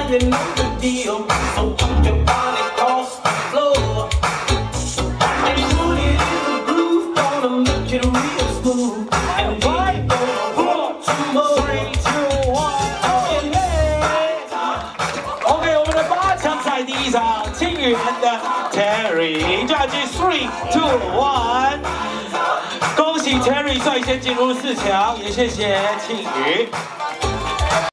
you know the deal. So pump your body across the floor. And put it in the groove, gonna make it real smooth. And then you gonna want some more. 3, 2, 1, OK， 我们的8强赛第一场，庆余和的 Terry， Judge 3, 2, 1， 恭喜 Terry 率先进入4强，也谢谢庆余。